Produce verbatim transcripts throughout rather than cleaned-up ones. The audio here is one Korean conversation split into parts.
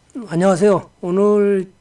안녕하세요. 오늘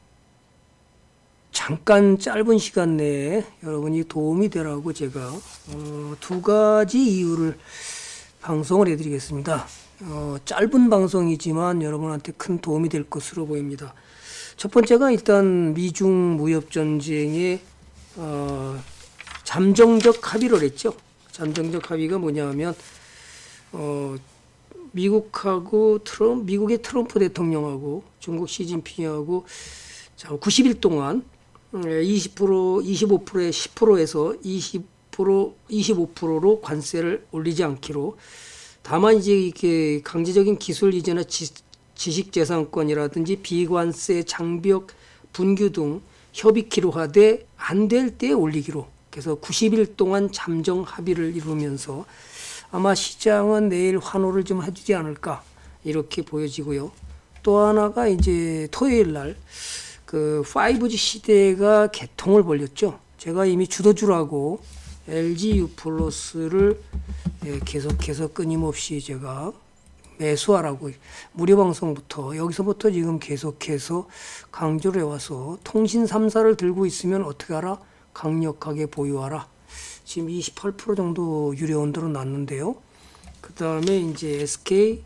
잠깐 짧은 시간 내에 여러분이 도움이 되라고 제가 어, 두 가지 이유를 방송을 해드리겠습니다. 어, 짧은 방송이지만 여러분한테 큰 도움이 될 것으로 보입니다. 첫 번째가 일단 미중 무협전쟁의 어, 잠정적 합의를 했죠. 잠정적 합의가 뭐냐면 어, 미국하고 트럼, 미국의 트럼프 대통령하고 중국 시진핑하고 자, 구십 일 동안 이십 퍼센트, 이십오 퍼센트에 십 퍼센트에서 이십 퍼센트, 이십오 퍼센트로 관세를 올리지 않기로, 다만 이제 이렇게 강제적인 기술 이전이나 지식재산권이라든지 비관세, 장벽, 분규 등 협의키로 하되 안 될 때 올리기로, 그래서 구십 일 동안 잠정 합의를 이루면서 아마 시장은 내일 환호를 좀 해주지 않을까 이렇게 보여지고요. 또 하나가 이제 토요일 날 그 파이브지 시대가 개통을 벌렸죠. 제가 이미 주도주라고 엘지 U 플러스를 계속해서 끊임없이 제가 매수하라고 무료 방송부터 여기서부터 지금 계속해서 강조를 해와서 통신 삼 사를 들고 있으면 어떻게 하라? 강력하게 보유하라. 지금 이십팔 퍼센트 정도 유료 온도로 났는데요. 그 다음에 이제 에스케이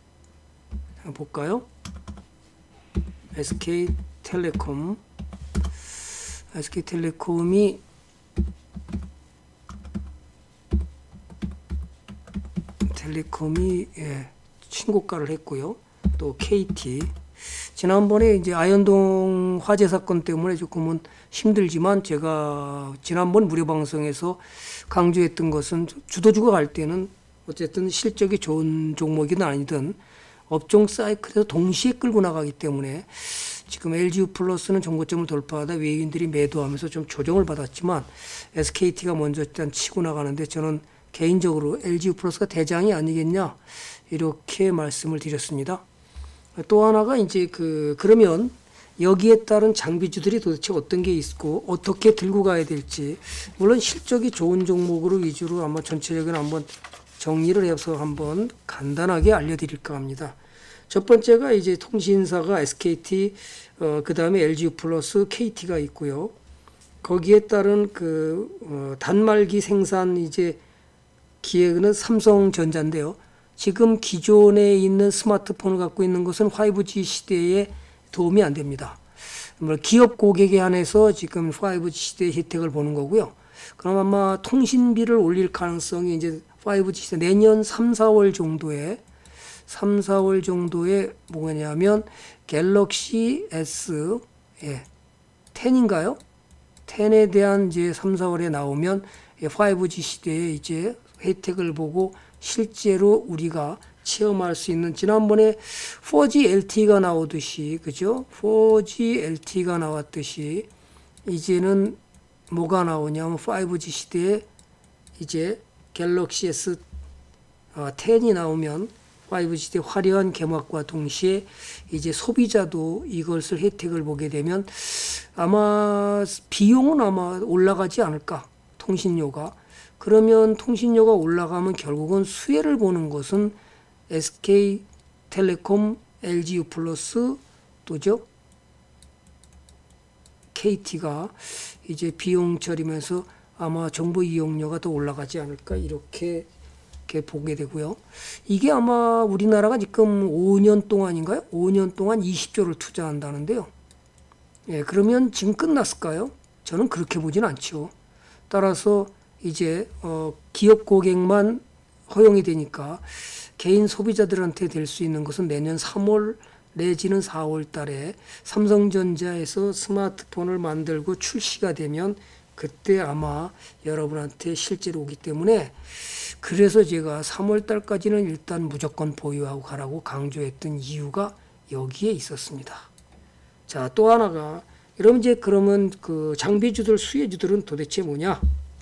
볼까요? 에스케이텔레콤, 에스케이텔레콤이 텔레콤이 예, 신고가를 했고요. 또 케이티, 지난번에 이제 아현동 화재 사건 때문에 조금은 힘들지만 제가 지난번 무료 방송에서 강조했던 것은 주도주가 갈 때는 어쨌든 실적이 좋은 종목이든 아니든 업종 사이클에서 동시에 끌고 나가기 때문에 지금 엘지 U 플러스는 정고점을 돌파하다 외인들이 매도하면서 좀 조정을 받았지만 에스케이티가 먼저 일단 치고 나가는데, 저는 개인적으로 엘지 U 플러스가 대장이 아니겠냐 이렇게 말씀을 드렸습니다. 또 하나가 이제 그 그러면 여기에 따른 장비주들이 도대체 어떤 게 있고 어떻게 들고 가야 될지, 물론 실적이 좋은 종목으로 위주로 아마 전체적인 한번 정리를 해서 한번 간단하게 알려드릴까 합니다. 첫 번째가 이제 통신사가 에스케이티, 어, 그 다음에 엘지 U 플러스, 케이티가 있고요. 거기에 따른 그 어, 단말기 생산 이제 기획은 삼성전자인데요. 지금 기존에 있는 스마트폰을 갖고 있는 것은 파이브지 시대에 도움이 안 됩니다. 기업 고객에 한해서 지금 파이브지 시대의 혜택을 보는 거고요. 그럼 아마 통신비를 올릴 가능성이 이제 파이브지 시대 내년 삼, 사월 정도에 삼, 사월 정도에 뭐냐면 갤럭시 S 예, 십인가요? 십에 대한 이제 삼, 사월에 나오면 파이브지 시대에 이제 혜택을 보고 실제로 우리가 체험할 수 있는, 지난번에 포지 엘티이가 나오듯이, 그죠? 포지 엘티이가 나왔듯이 이제는 뭐가 나오냐면 파이브지 시대에 이제 갤럭시 에스 텐이 나오면 파이브지 시대 화려한 개막과 동시에 이제 소비자도 이것을 혜택을 보게 되면 아마 비용은 아마 올라가지 않을까, 통신료가. 그러면 통신료가 올라가면 결국은 수혜를 보는 것은 에스케이텔레콤, 엘지 U 플러스, 또죠 케이티가 이제 비용 처리면서 아마 정보 이용료가 더 올라가지 않을까 이렇게, 이렇게 보게 되고요. 이게 아마 우리나라가 지금 오 년 동안인가요? 오 년 동안 이십 조를 투자한다는데요. 예, 그러면 지금 끝났을까요? 저는 그렇게 보진 않죠. 따라서 이제 어, 기업 고객만 허용이 되니까 개인 소비자들한테 될 수 있는 것은 내년 삼월 내지는 사월 달에 삼성전자에서 스마트폰을 만들고 출시가 되면 그때 아마 여러분한테 실제로 오기 때문에, 그래서 제가 삼월 달까지는 일단 무조건 보유하고 가라고 강조했던 이유가 여기에 있었습니다. 자, 또 하나가, 여러분 이제 그러면 그 장비주들, 수혜주들은 도대체 뭐냐?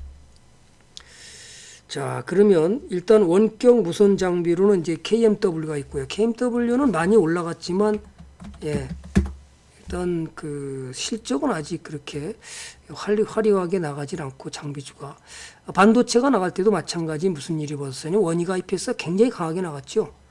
자, 그러면 일단 원격 무선 장비로는 이제 케이엠더블유가 있고요. 케이엠더블유는 많이 올라갔지만, 예, 일단 그 실적은 아직 그렇게 화려, 화려하게 나가질 않고, 장비주가. 반도체가 나갈 때도 마찬가지 무슨 일이 벌어졌냐. 원위가 아이피에스가 굉장히 강하게 나갔죠.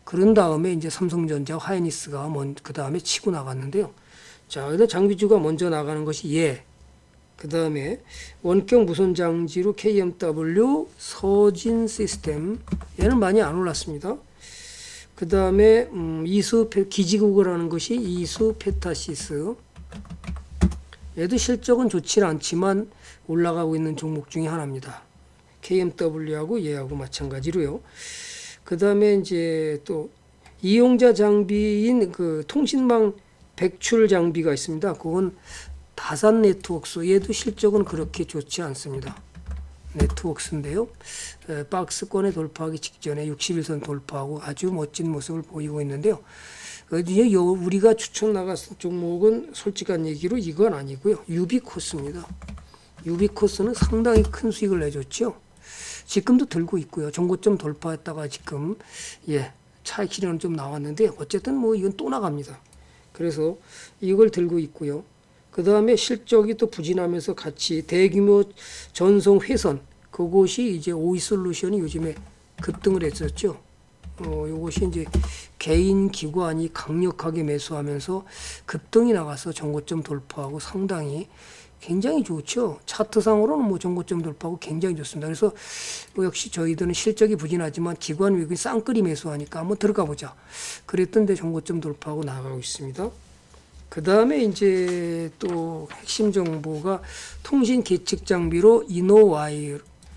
그런 다음에 이제 삼성전자, 하이닉스가 그 다음에 치고 나갔는데요. 자, 그다음 장비주가 먼저 나가는 것이 예. 그 다음에 원격 무선 장치로 케이엠더블유, 서진 시스템, 얘는 많이 안 올랐습니다. 그 다음에 음, 이수 기지국이라는 것이 이수 페타시스, 얘도 실적은 좋지는 않지만 올라가고 있는 종목 중에 하나입니다. 케이엠더블유하고 얘하고 마찬가지로요. 그 다음에 이제 또 이용자 장비인 그 통신망 백출 장비가 있습니다. 그건 다산 네트워크스, 얘도 실적은 그렇게 좋지 않습니다. 네트워크스인데요. 에, 박스권에 돌파하기 직전에 육십일 선 돌파하고 아주 멋진 모습을 보이고 있는데요. 이제 우리가 추천 나갔던 종목은 솔직한 얘기로 이건 아니고요. 유비코스입니다. 유비코스는 상당히 큰 수익을 내줬죠. 지금도 들고 있고요. 종고점 돌파했다가 지금 예 차익 실현은 좀 나왔는데 어쨌든 뭐 이건 또 나갑니다. 그래서 이걸 들고 있고요. 그 다음에 실적이 또 부진하면서 같이 대규모 전송 회선, 그것이 이제 오이솔루션이 요즘에 급등을 했었죠. 어, 이것이 이제 개인 기관이 강력하게 매수하면서 급등이 나가서 정고점 돌파하고 상당히 굉장히 좋죠. 차트상으로는 뭐 정고점 돌파하고 굉장히 좋습니다. 그래서 뭐 역시 저희들은 실적이 부진하지만 기관 외국인 쌍끌이 매수하니까 한번 들어가 보자. 그랬던데 정고점 돌파하고 나가고 있습니다. 그 다음에 이제 또 핵심 정보가 통신 계측 장비로 이노와이,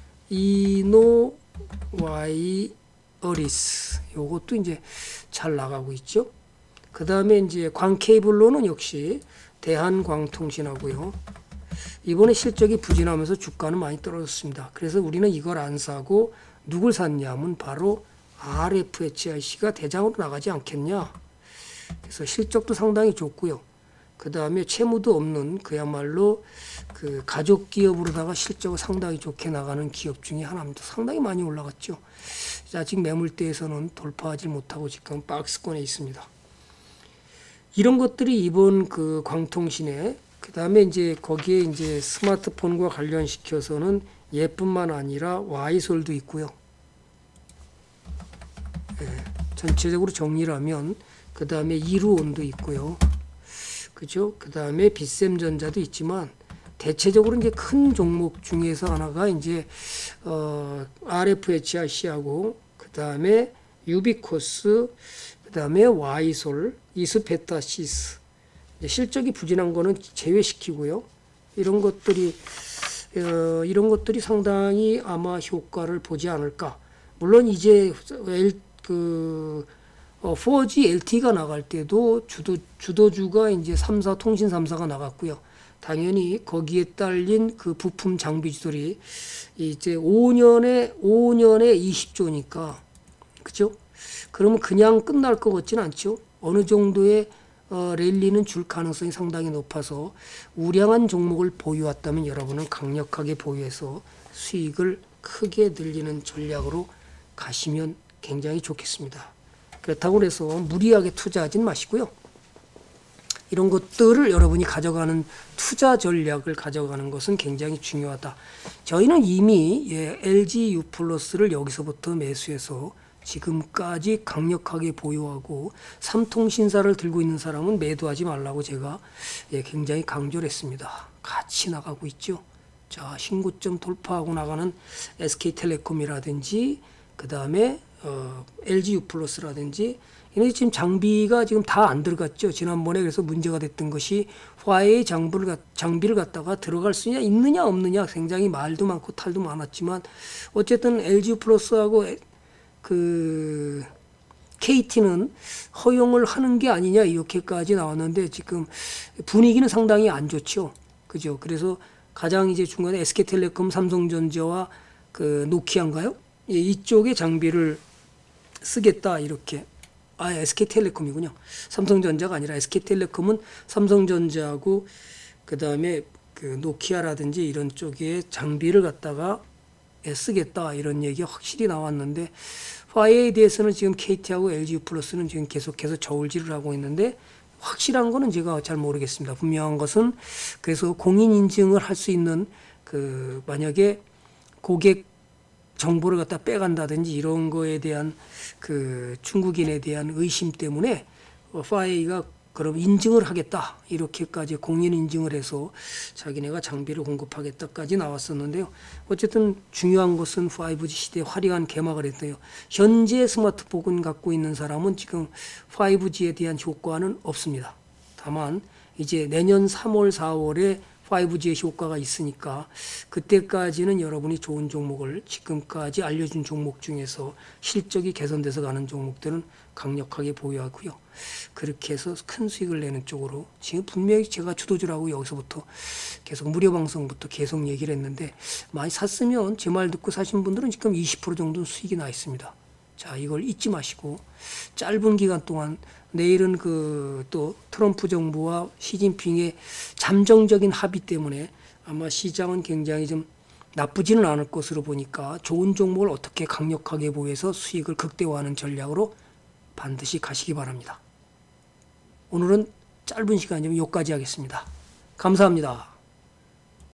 이노와이어리스, 요것도 이제 잘 나가고 있죠. 그 다음에 이제 광케이블로는 역시 대한광통신하고요. 이번에 실적이 부진하면서 주가는 많이 떨어졌습니다. 그래서 우리는 이걸 안 사고 누굴 샀냐면 바로 알에프에이치아이씨가 대장으로 나가지 않겠냐. 그래서 실적도 상당히 좋고요. 그 다음에 채무도 없는 그야말로 그 가족 기업으로다가 실적을 상당히 좋게 나가는 기업 중에 하나입니다. 상당히 많이 올라갔죠. 아직 매물대에서는 돌파하지 못하고 지금 박스권에 있습니다. 이런 것들이 이번 그 광통신에, 그 다음에 이제 거기에 이제 스마트폰과 관련시켜서는 얘뿐만 아니라 와이솔도 있고요. 예, 전체적으로 정리를 하면 그 다음에 이루온도 있고요. 그죠? 그 다음에 빗셈전자도 있지만 대체적으로 이제 큰 종목 중에서 하나가 이제 어, 알에프에이치아이씨하고 그 다음에 유비코스, 그 다음에 와이솔, 이스페타시스, 실적이 부진한 거는 제외시키고요. 이런 것들이 어, 이런 것들이 상당히 아마 효과를 보지 않을까. 물론 이제 L, 그 어, 포지 엘티이가 나갈 때도 주도, 주도주가 이제 삼 사, 통신 삼 사가 나갔고요. 당연히 거기에 딸린 그 부품 장비주들이 이제 오 년에, 오 년에 이십 조니까, 그죠? 그러면 그냥 끝날 것 같지는 않죠. 어느 정도의 어, 랠리는 줄 가능성이 상당히 높아서 우량한 종목을 보유했다면 여러분은 강력하게 보유해서 수익을 크게 늘리는 전략으로 가시면 굉장히 좋겠습니다. 그렇다고 해서 무리하게 투자하진 마시고요. 이런 것들을 여러분이 가져가는 투자 전략을 가져가는 것은 굉장히 중요하다. 저희는 이미 예, 엘지 유플러스를 여기서부터 매수해서 지금까지 강력하게 보유하고 삼통신사를 들고 있는 사람은 매도하지 말라고 제가 예, 굉장히 강조를 했습니다. 같이 나가고 있죠. 자, 신고점 돌파하고 나가는 에스케이텔레콤이라든지 그 다음에 어, 엘지 유플러스라든지 이런 지금 장비가 지금 다 안 들어갔죠. 지난번에 그래서 문제가 됐던 것이 화웨이 장비를, 장비를 갖다가 들어갈 수 있냐 있느냐 없느냐 굉장히 말도 많고 탈도 많았지만 어쨌든 엘지 유플러스하고 그 케이티는 허용을 하는 게 아니냐 이렇게까지 나왔는데 지금 분위기는 상당히 안 좋죠. 그죠? 그래서 가장 이제 중간에 에스케이텔레콤, 삼성전자와 그 노키아인가요? 예, 이쪽의 장비를 쓰겠다 이렇게. 아, 에스케이텔레콤이군요. 삼성전자가 아니라 에스케이텔레콤은 삼성전자하고 그 다음에 그 노키아라든지 이런 쪽에 장비를 갖다가 쓰겠다 이런 얘기가 확실히 나왔는데 화웨이에 대해서는 지금 케이티하고 엘지 플러스는 지금 계속해서 저울질을 하고 있는데 확실한 거는 제가 잘 모르겠습니다. 분명한 것은 그래서 공인 인증을 할 수 있는 그 만약에 고객 정보를 갖다 빼간다든지 이런 거에 대한 그 중국인에 대한 의심 때문에 파이가 그럼 인증을 하겠다 이렇게까지 공인 인증을 해서 자기네가 장비를 공급하겠다까지 나왔었는데요. 어쨌든 중요한 것은 파이브지 시대에 화려한 개막을 했어요. 현재 스마트폰 갖고 있는 사람은 지금 파이브지에 대한 효과는 없습니다. 다만 이제 내년 삼월 사월에 파이브지의 효과가 있으니까 그때까지는 여러분이 좋은 종목을 지금까지 알려준 종목 중에서 실적이 개선돼서 가는 종목들은 강력하게 보유하고요. 그렇게 해서 큰 수익을 내는 쪽으로 지금 분명히 제가 주도주라고 여기서부터 계속 무료 방송부터 계속 얘기를 했는데 많이 샀으면 제 말 듣고 사신 분들은 지금 이십 퍼센트 정도 수익이 나 있습니다. 자, 이걸 잊지 마시고 짧은 기간 동안 내일은 그 또 트럼프 정부와 시진핑의 잠정적인 합의 때문에 아마 시장은 굉장히 좀 나쁘지는 않을 것으로 보니까 좋은 종목을 어떻게 강력하게 보여서 수익을 극대화하는 전략으로 반드시 가시기 바랍니다. 오늘은 짧은 시간이지만 여기까지 하겠습니다. 감사합니다.